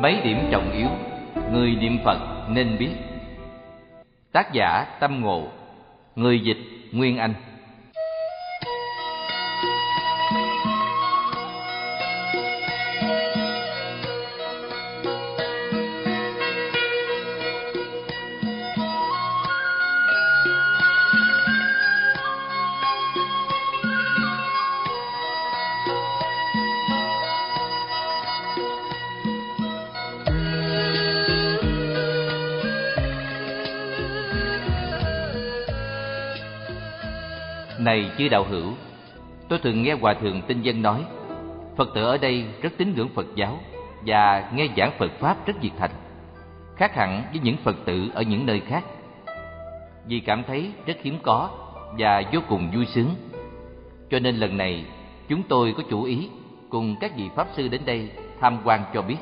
Mấy điểm trọng yếu người niệm Phật nên biết. Tác giả Tâm Ngộ. Người dịch Nguyên Anh. Này chư đạo hữu, tôi thường nghe Hòa Thượng Tinh Dân nói, Phật tử ở đây rất tín ngưỡng Phật giáo và nghe giảng Phật Pháp rất nhiệt thành, khác hẳn với những Phật tử ở những nơi khác. Vì cảm thấy rất hiếm có và vô cùng vui sướng, cho nên lần này chúng tôi có chủ ý cùng các vị Pháp Sư đến đây tham quan cho biết.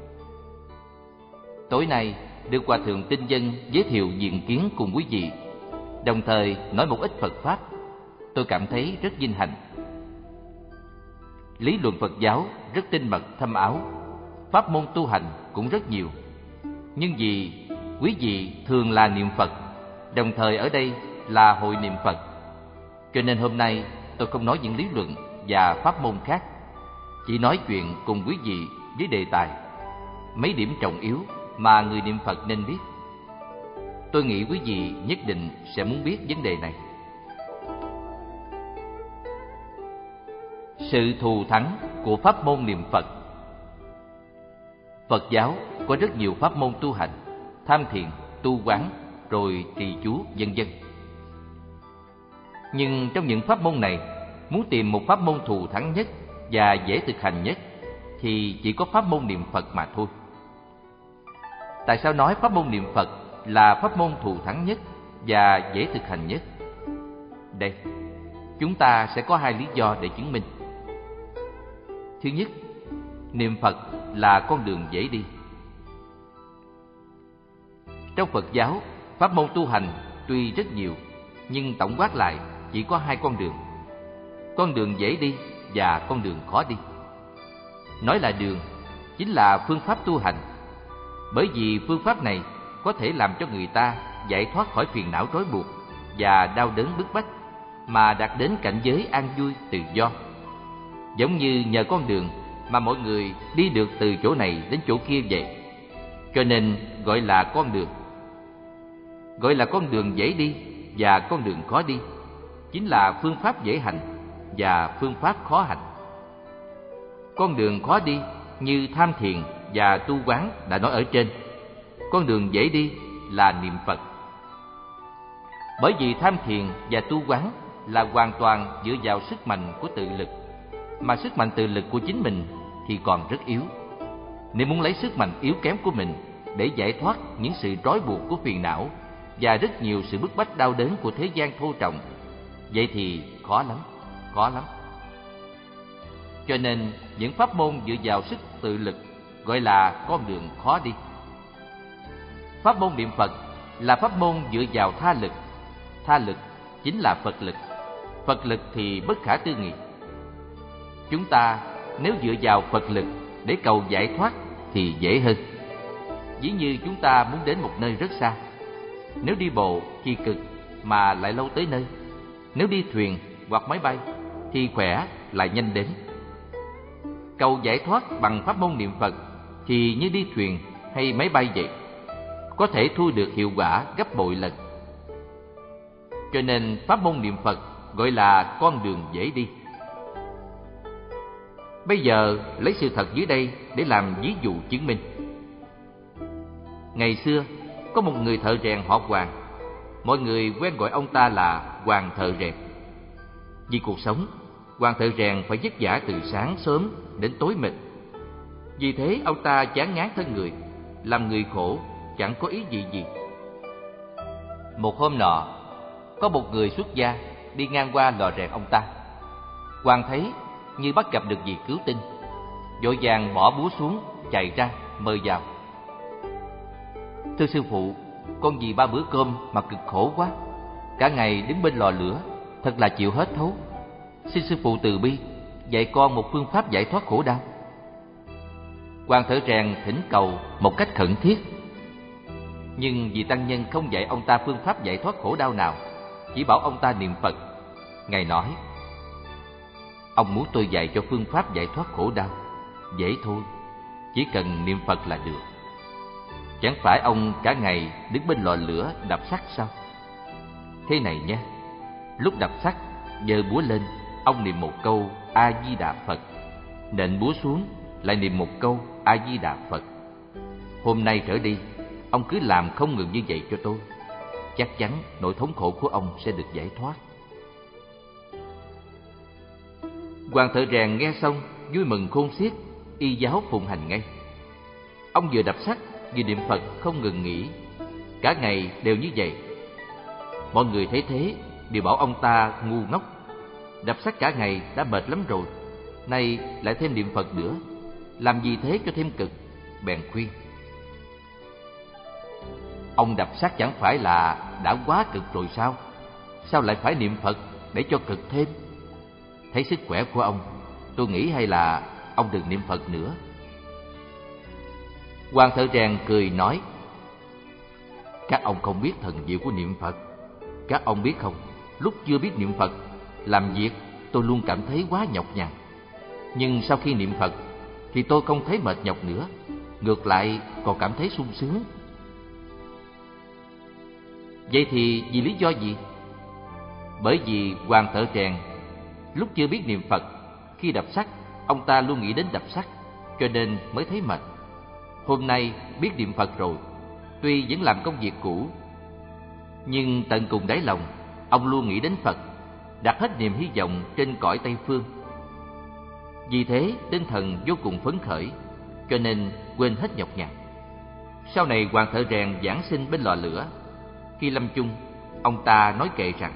Tối nay được Hòa Thượng Tinh Dân giới thiệu diện kiến cùng quý vị, đồng thời nói một ít Phật Pháp. Tôi cảm thấy rất vinh hạnh. Lý luận Phật giáo rất tinh mật thâm áo, pháp môn tu hành cũng rất nhiều. Nhưng vì quý vị thường là niệm Phật, đồng thời ở đây là hội niệm Phật, cho nên hôm nay tôi không nói những lý luận và pháp môn khác, chỉ nói chuyện cùng quý vị với đề tài mấy điểm trọng yếu mà người niệm Phật nên biết. Tôi nghĩ quý vị nhất định sẽ muốn biết vấn đề này. Sự thù thắng của pháp môn niệm Phật. Phật giáo có rất nhiều pháp môn tu hành, tham thiền, tu quán, rồi trì chú, vân vân. Nhưng trong những pháp môn này, muốn tìm một pháp môn thù thắng nhất và dễ thực hành nhất thì chỉ có pháp môn niệm Phật mà thôi. Tại sao nói pháp môn niệm Phật là pháp môn thù thắng nhất và dễ thực hành nhất? Đây, chúng ta sẽ có hai lý do để chứng minh. Thứ nhất, niệm Phật là con đường dễ đi. Trong Phật giáo, pháp môn tu hành tuy rất nhiều, nhưng tổng quát lại chỉ có hai con đường: con đường dễ đi và con đường khó đi. Nói là đường, chính là phương pháp tu hành, bởi vì phương pháp này có thể làm cho người ta giải thoát khỏi phiền não trói buộc và đau đớn bức bách, mà đạt đến cảnh giới an vui tự do. Giống như nhờ con đường mà mọi người đi được từ chỗ này đến chỗ kia vậy, cho nên gọi là con đường. Gọi là con đường dễ đi và con đường khó đi, chính là phương pháp dễ hành và phương pháp khó hành. Con đường khó đi như tham thiền và tu quán đã nói ở trên. Con đường dễ đi là niệm Phật. Bởi vì tham thiền và tu quán là hoàn toàn dựa vào sức mạnh của tự lực, mà sức mạnh tự lực của chính mình thì còn rất yếu. Nếu muốn lấy sức mạnh yếu kém của mình để giải thoát những sự trói buộc của phiền não và rất nhiều sự bức bách đau đớn của thế gian thô trọng, vậy thì khó lắm, khó lắm. Cho nên những pháp môn dựa vào sức tự lực gọi là con đường khó đi. Pháp môn niệm Phật là pháp môn dựa vào tha lực. Tha lực chính là Phật lực. Phật lực thì bất khả tư nghị. Chúng ta nếu dựa vào Phật lực để cầu giải thoát thì dễ hơn. Ví như chúng ta muốn đến một nơi rất xa, nếu đi bộ thì cực mà lại lâu tới nơi, nếu đi thuyền hoặc máy bay thì khỏe lại nhanh đến. Cầu giải thoát bằng pháp môn niệm Phật thì như đi thuyền hay máy bay vậy, có thể thu được hiệu quả gấp bội lần. Cho nên pháp môn niệm Phật gọi là con đường dễ đi. Bây giờ lấy sự thật dưới đây để làm ví dụ chứng minh. Ngày xưa có một người thợ rèn họ Hoàng. Mọi người quen gọi ông ta là Hoàng thợ rèn. Vì cuộc sống, Hoàng thợ rèn phải vất vả từ sáng sớm đến tối mịt. Vì thế ông ta chán ngán thân người, làm người khổ, chẳng có ý gì. Một hôm nọ, có một người xuất gia đi ngang qua lò rèn ông ta. Hoàng thấy như bắt gặp được gì cứu tinh, vội vàng bỏ búa xuống, chạy ra mời vào. Thưa sư phụ, con vì 3 bữa cơm mà cực khổ quá, cả ngày đứng bên lò lửa, thật là chịu hết thấu. Xin sư phụ từ bi dạy con một phương pháp giải thoát khổ đau. Hoàng thợ rèn thỉnh cầu một cách khẩn thiết, nhưng vì tăng nhân không dạy ông ta phương pháp giải thoát khổ đau nào, chỉ bảo ông ta niệm Phật. Ngài nói: ông muốn tôi dạy cho phương pháp giải thoát khổ đau? Dễ thôi, chỉ cần niệm Phật là được. Chẳng phải ông cả ngày đứng bên lò lửa đập sắt sao? Thế này nhé, lúc đập sắt, giơ búa lên, ông niệm một câu A Di Đà Phật, nện búa xuống lại niệm một câu A Di Đà Phật. Hôm nay trở đi, ông cứ làm không ngừng như vậy cho tôi. Chắc chắn nỗi thống khổ của ông sẽ được giải thoát. Hoàng thợ rèn nghe xong vui mừng khôn xiết, y giáo phụng hành ngay. Ông vừa đập sắt vừa niệm Phật không ngừng nghỉ, cả ngày đều như vậy. Mọi người thấy thế đều bảo ông ta ngu ngốc, đập sắt cả ngày đã mệt lắm rồi, nay lại thêm niệm Phật nữa, làm gì thế cho thêm cực. Bèn khuyên: ông đập sắt chẳng phải là đã quá cực rồi sao? Sao lại phải niệm Phật để cho cực thêm? Thấy sức khỏe của ông, tôi nghĩ hay là ông đừng niệm Phật nữa. Hoàng thợ rèn cười nói: các ông không biết thần diệu của niệm Phật. Các ông biết không, lúc chưa biết niệm Phật, làm việc tôi luôn cảm thấy quá nhọc nhằn. Nhưng sau khi niệm Phật thì tôi không thấy mệt nhọc nữa, ngược lại còn cảm thấy sung sướng. Vậy thì vì lý do gì? Bởi vì hoàng thợ rèn lúc chưa biết niệm Phật, khi đập sắt ông ta luôn nghĩ đến đập sắt, cho nên mới thấy mệt. Hôm nay biết niệm Phật rồi, tuy vẫn làm công việc cũ, nhưng tận cùng đáy lòng ông luôn nghĩ đến Phật, đặt hết niềm hy vọng trên cõi Tây Phương. Vì thế tinh thần vô cùng phấn khởi, cho nên quên hết nhọc nhằn. Sau này hoàng thợ rèn giảng sinh bên lò lửa. Khi lâm chung, ông ta nói kệ rằng: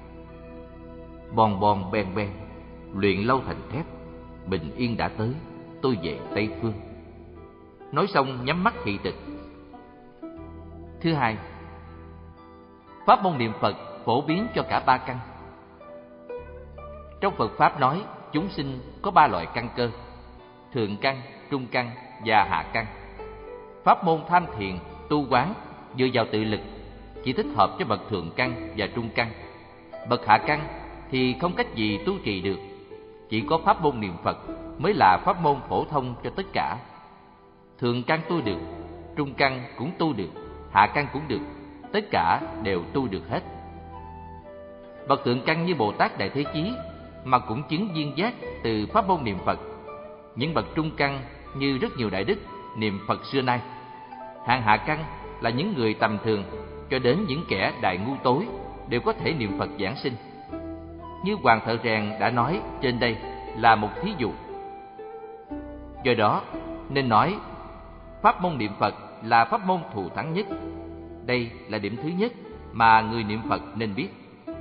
bon bon ben ben, luyện lâu thành thép, bình yên đã tới, tôi về Tây Phương. Nói xong nhắm mắt thị tịch. Thứ hai, pháp môn niệm Phật phổ biến cho cả ba căn. Trong Phật Pháp nói chúng sinh có ba loại căn cơ: thượng căn, trung căn và hạ căn. Pháp môn tham thiền, tu quán dựa vào tự lực chỉ thích hợp cho bậc thượng căn và trung căn. Bậc hạ căn thì không cách gì tu trì được. Chỉ có pháp môn niệm Phật mới là pháp môn phổ thông cho tất cả. Thượng căn tu được, trung căn cũng tu được, hạ căn cũng được, tất cả đều tu được hết. Bậc thượng căn như Bồ Tát Đại Thế Chí mà cũng chứng viên giác từ pháp môn niệm Phật. Những bậc trung căn như rất nhiều đại đức niệm Phật xưa nay. Hạng hạ căn là những người tầm thường cho đến những kẻ đại ngu tối đều có thể niệm Phật giảng sinh. Như hoàng thợ rèn đã nói trên đây là một thí dụ. Do đó nên nói pháp môn niệm Phật là pháp môn thù thắng nhất. Đây là điểm thứ nhất mà người niệm Phật nên biết.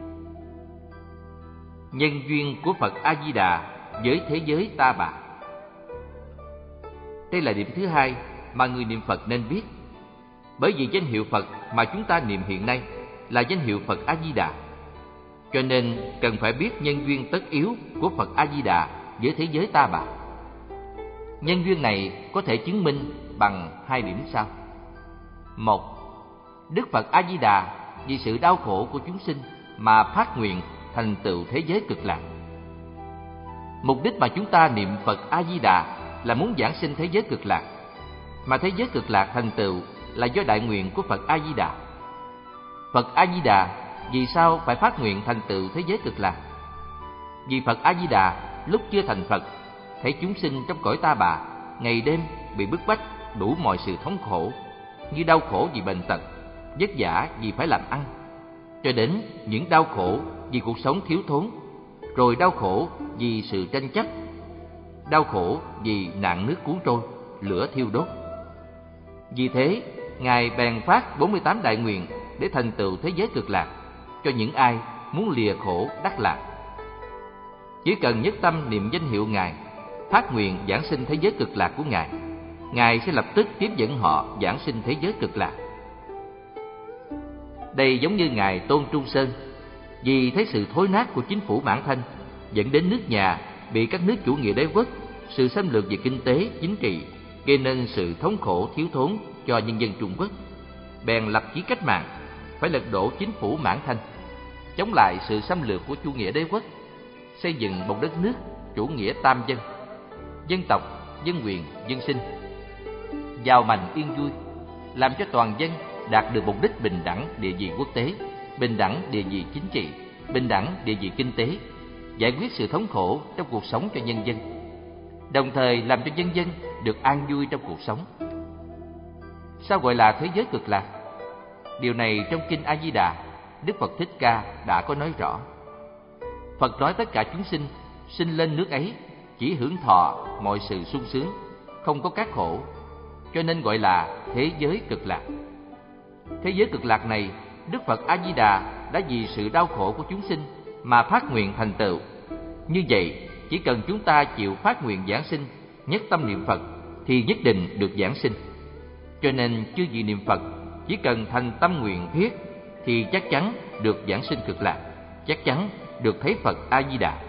Nhân duyên của Phật A Di Đà với thế giới ta bà. Đây là điểm thứ hai mà người niệm Phật nên biết. Bởi vì danh hiệu Phật mà chúng ta niệm hiện nay là danh hiệu Phật A Di Đà, cho nên cần phải biết nhân duyên tất yếu của Phật A Di Đà với thế giới ta bà. Nhân duyên này có thể chứng minh bằng hai điểm sau. Một, Đức Phật A Di Đà vì sự đau khổ của chúng sinh mà phát nguyện thành tựu thế giới cực lạc. Mục đích mà chúng ta niệm Phật A Di Đà là muốn giảng sinh thế giới cực lạc, mà thế giới cực lạc thành tựu là do đại nguyện của Phật A Di Đà. Phật A Di Đà vì sao phải phát nguyện thành tựu thế giới cực lạc? Vì Phật A Di Đà lúc chưa thành Phật thấy chúng sinh trong cõi ta bà ngày đêm bị bức bách đủ mọi sự thống khổ, như đau khổ vì bệnh tật, vất vả vì phải làm ăn, cho đến những đau khổ vì cuộc sống thiếu thốn, rồi đau khổ vì sự tranh chấp, đau khổ vì nạn nước cuốn trôi, lửa thiêu đốt. Vì thế, Ngài bèn phát 48 đại nguyện để thành tựu thế giới cực lạc cho những ai muốn lìa khổ đắc lạc. Chỉ cần nhất tâm niệm danh hiệu Ngài, phát nguyện giảng sinh thế giới cực lạc của Ngài, Ngài sẽ lập tức tiếp dẫn họ giảng sinh thế giới cực lạc. Đây giống như Ngài Tôn Trung Sơn, vì thấy sự thối nát của chính phủ Mãn Thanh dẫn đến nước nhà bị các nước chủ nghĩa đế quốc, sự xâm lược về kinh tế, chính trị gây nên sự thống khổ thiếu thốn cho nhân dân Trung Quốc, bèn lập chí cách mạng, phải lật đổ chính phủ Mãn Thanh, chống lại sự xâm lược của chủ nghĩa đế quốc, xây dựng một đất nước chủ nghĩa tam dân, dân tộc, dân quyền, dân sinh, giàu mạnh yên vui, làm cho toàn dân đạt được mục đích bình đẳng địa vị quốc tế, bình đẳng địa vị chính trị, bình đẳng địa vị kinh tế, giải quyết sự thống khổ trong cuộc sống cho nhân dân, đồng thời làm cho nhân dân được an vui trong cuộc sống. Sao gọi là thế giới cực lạc? Điều này trong kinh A Di Đà, Đức Phật Thích Ca đã có nói rõ. Phật nói tất cả chúng sinh sinh lên nước ấy chỉ hưởng thọ mọi sự sung sướng, không có các khổ, cho nên gọi là thế giới cực lạc. Thế giới cực lạc này, Đức Phật A Di Đà đã vì sự đau khổ của chúng sinh mà phát nguyện thành tựu. Như vậy, chỉ cần chúng ta chịu phát nguyện giảng sinh, nhất tâm niệm Phật thì nhất định được giảng sinh. Cho nên chư vị niệm Phật chỉ cần thành tâm nguyện thiết thì chắc chắn được giảng sinh cực lạc, chắc chắn được thấy Phật A Di Đà.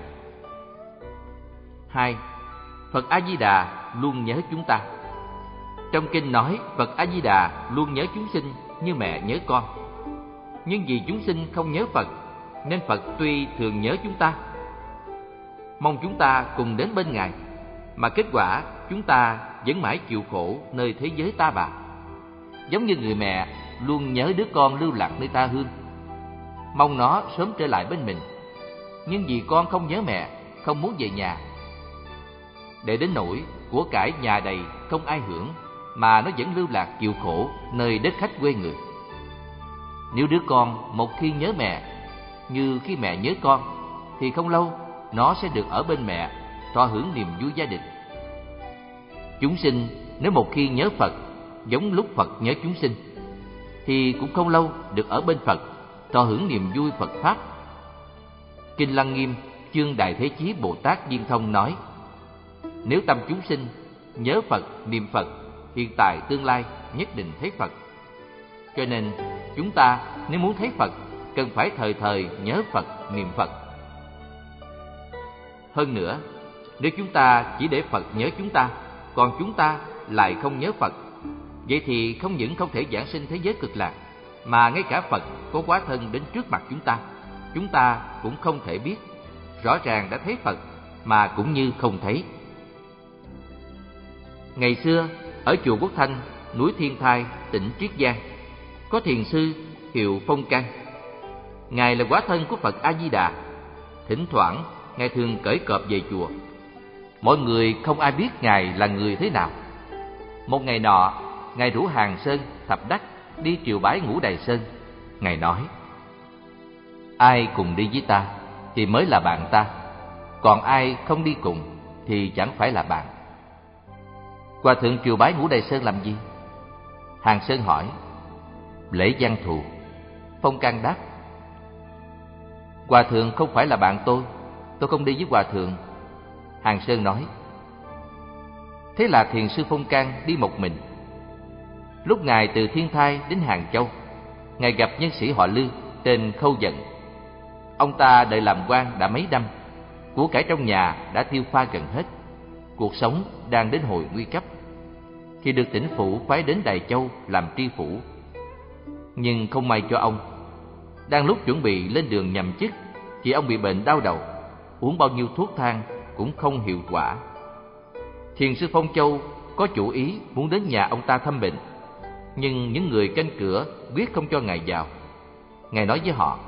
2. Phật A Di Đà luôn nhớ chúng ta. Trong kinh nói Phật A Di Đà luôn nhớ chúng sinh như mẹ nhớ con. Nhưng vì chúng sinh không nhớ Phật nên Phật tuy thường nhớ chúng ta, mong chúng ta cùng đến bên Ngài, mà kết quả chúng ta vẫn mãi chịu khổ nơi thế giới ta bà. Giống như người mẹ luôn nhớ đứa con lưu lạc nơi ta hương, mong nó sớm trở lại bên mình, nhưng vì con không nhớ mẹ, không muốn về nhà, để đến nỗi của cải nhà đầy không ai hưởng, mà nó vẫn lưu lạc chịu khổ nơi đất khách quê người. Nếu đứa con một khi nhớ mẹ như khi mẹ nhớ con, thì không lâu nó sẽ được ở bên mẹ, thọ hưởng niềm vui gia đình. Chúng sinh nếu một khi nhớ Phật giống lúc Phật nhớ chúng sinh, thì cũng không lâu được ở bên Phật, thọ hưởng niềm vui Phật Pháp. Kinh Lăng Nghiêm chương Đại Thế Chí Bồ Tát Viên Thông nói: nếu tâm chúng sinh nhớ Phật, niệm Phật, hiện tại tương lai nhất định thấy Phật. Cho nên chúng ta nếu muốn thấy Phật cần phải thời thời nhớ Phật, niệm Phật. Hơn nữa, nếu chúng ta chỉ để Phật nhớ chúng ta, còn chúng ta lại không nhớ Phật, vậy thì không những không thể giảng sinh thế giới cực lạc, mà ngay cả Phật có hóa thân đến trước mặt chúng ta cũng không thể biết. Rõ ràng đã thấy Phật mà cũng như không thấy. Ngày xưa ở chùa Quốc Thanh, núi Thiên Thai, tỉnh Triết Giang, có thiền sư hiệu Phong Căn. Ngài là hóa thân của Phật A Di Đà. Thỉnh thoảng Ngài thường cởi cọp về chùa. Mọi người không ai biết Ngài là người thế nào. Một ngày nọ, Ngài rủ Hàng Sơn, Thập Đắc đi triều bái Ngũ Đài Sơn. Ngài nói: ai cùng đi với ta thì mới là bạn ta, còn ai không đi cùng thì chẳng phải là bạn. Hòa thượng triều bái Ngũ Đài Sơn làm gì? Hàng Sơn hỏi. Lễ văn thù. Phong Căn đáp: Hòa thượng không phải là bạn tôi không đi với Hòa thượng. Hàng Sơn nói. Thế là thiền sư Phong Căn đi một mình. Lúc Ngài từ Thiên Thai đến Hàng Châu, Ngài gặp nhân sĩ họ Lư tên Khâu Dận. Ông ta đợi làm quan đã mấy năm, của cải trong nhà đã tiêu pha gần hết, cuộc sống đang đến hồi nguy cấp, thì được tỉnh phủ phái đến Đài Châu làm tri phủ. Nhưng không may cho ông, đang lúc chuẩn bị lên đường nhậm chức thì ông bị bệnh đau đầu, uống bao nhiêu thuốc thang cũng không hiệu quả. Thiền sư Phong Châu có chủ ý muốn đến nhà ông ta thăm bệnh, nhưng những người canh cửa quyết không cho Ngài vào. Ngài nói với họ: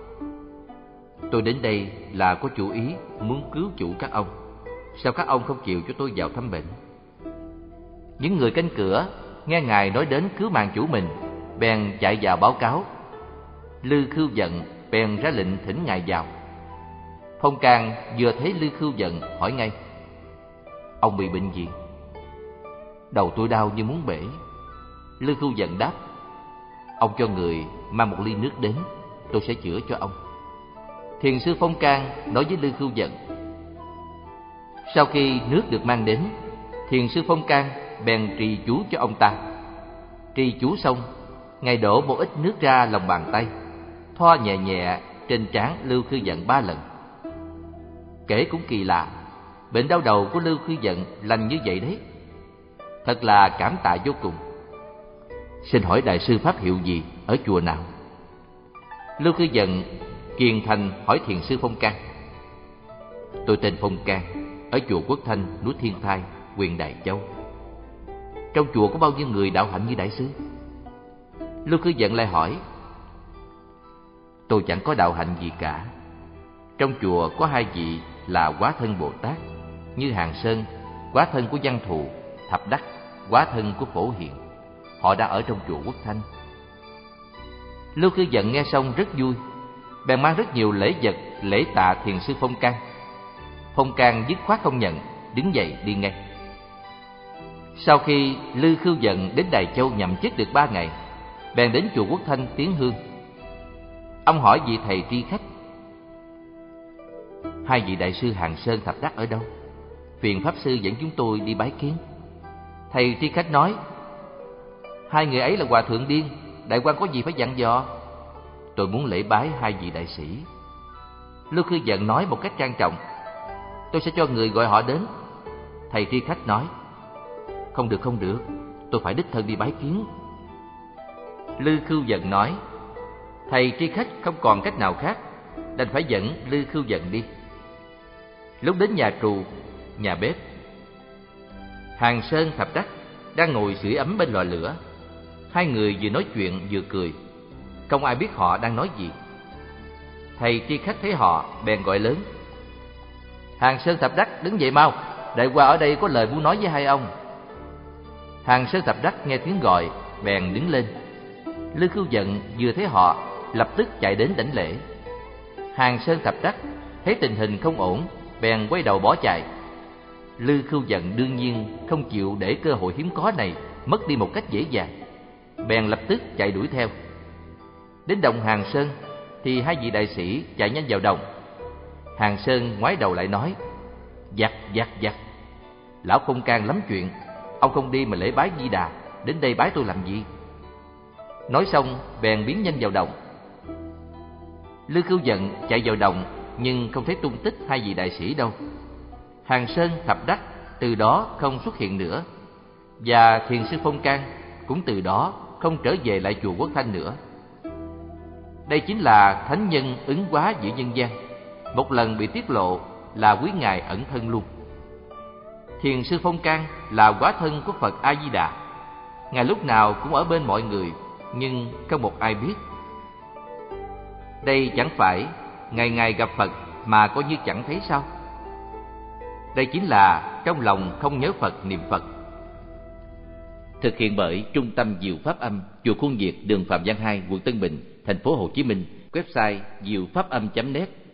tôi đến đây là có chủ ý muốn cứu chủ các ông, sao các ông không chịu cho tôi vào thăm bệnh? Những người canh cửa nghe Ngài nói đến cứu mạng chủ mình, bèn chạy vào báo cáo. Lư Khưu Dận bèn ra lệnh thỉnh Ngài vào. Phong Căn vừa thấy Lư Khưu Dận hỏi ngay: ông bị bệnh gì? Đầu tôi đau như muốn bể. Lư Khưu Dận đáp: ông cho người mang một ly nước đến, tôi sẽ chữa cho ông. Thiền sư Phong Căn nói với Lư Khưu Dận. Sau khi nước được mang đến, thiền sư Phong Căn bèn trì chú cho ông ta. Trì chú xong, Ngài đổ một ít nước ra lòng bàn tay, thoa nhẹ nhẹ trên trán Lư Khưu Dận 3 lần. Kể cũng kỳ lạ, bệnh đau đầu của Lư Khưu Dận lành như vậy đấy. Thật là cảm tạ vô cùng. Xin hỏi đại sư pháp hiệu gì, ở chùa nào? Lưu Khư Dận kiền thành hỏi thiền sư Phong Can. Tôi tên Phong Can, ở chùa Quốc Thanh, núi Thiên Thai, huyện Đại Châu. Trong chùa có bao nhiêu người đạo hạnh như đại sư? Lưu Khư Dận lại hỏi. Tôi chẳng có đạo hạnh gì cả. Trong chùa có hai vị là Hóa Thân Bồ Tát, như Hàng Sơn, hóa thân của Văn Thù; Thập Đắc, hóa thân của Phổ Hiền. Họ đã ở trong chùa Quốc Thanh. Lưu Khư Dận nghe xong rất vui, bèn mang rất nhiều lễ vật lễ tạ thiền sư Phong Can. Phong Can dứt khoát không nhận, đứng dậy đi ngay. Sau khi Lưu Khư Dận đến Đài Châu nhậm chức được 3 ngày, bèn đến chùa Quốc Thanh tiến hương. Ông hỏi vị thầy tri khách: hai vị đại sư Hàng Sơn, Thập Đắc ở đâu? Phiền pháp sư dẫn chúng tôi đi bái kiến. Thầy tri khách nói: hai người ấy là Hòa Thượng Điên, đại quan có gì phải dặn dò? Tôi muốn lễ bái hai vị đại sĩ. Lưu Khư Dận nói một cách trang trọng: tôi sẽ cho người gọi họ đến. Thầy tri khách nói: không được, tôi phải đích thân đi bái kiến. Lưu Khư Dận nói: thầy tri khách không còn cách nào khác, đành phải dẫn Lưu Khư Dận đi. Lúc đến nhà trù, nhà bếp, Hàng Sơn, Thập Đắc đang ngồi sưởi ấm bên lò lửa. Hai người vừa nói chuyện vừa cười, không ai biết họ đang nói gì. Thầy tri khách thấy họ bèn gọi lớn: Hàng Sơn, Thập Đắc, đứng dậy mau, đại qua ở đây có lời muốn nói với hai ông. Hàng Sơn, Thập Đắc nghe tiếng gọi bèn đứng lên. Lưu Khư Dận vừa thấy họ lập tức chạy đến đảnh lễ. Hàng Sơn, Thập Đắc thấy tình hình không ổn bèn quay đầu bỏ chạy. Lưu Khư Dận đương nhiên không chịu để cơ hội hiếm có này mất đi một cách dễ dàng, bèn lập tức chạy đuổi theo. Đến đồng Hàng Sơn thì hai vị đại sĩ chạy nhanh vào đồng. Hàng Sơn ngoái đầu lại nói: Giặc, lão Phong Can lắm chuyện, ông không đi mà lễ bái Di Đà, đến đây bái tôi làm gì? Nói xong bèn biến nhanh vào đồng. Lưu Khư Dận chạy vào đồng nhưng không thấy tung tích hai vị đại sĩ đâu. Hàng Sơn, Thập Đắc từ đó không xuất hiện nữa, và thiền sư Phong Can cũng từ đó không trở về lại chùa Quốc Thanh nữa. Đây chính là thánh nhân ứng hóa giữa nhân gian, một lần bị tiết lộ là quý ngài ẩn thân luôn. Thiền sư Phong Can là hóa thân của Phật A Di Đà, ngài lúc nào cũng ở bên mọi người nhưng không một ai biết. Đây chẳng phải ngày ngày gặp Phật mà coi như chẳng thấy sao? Đây chính là trong lòng không nhớ Phật, niệm Phật. Thực hiện bởi Trung tâm Diệu Pháp Âm, chùa Khuôn Việt, đường Phạm Văn 2, quận Tân Bình, thành phố Hồ Chí Minh. Website diệu pháp âm.net.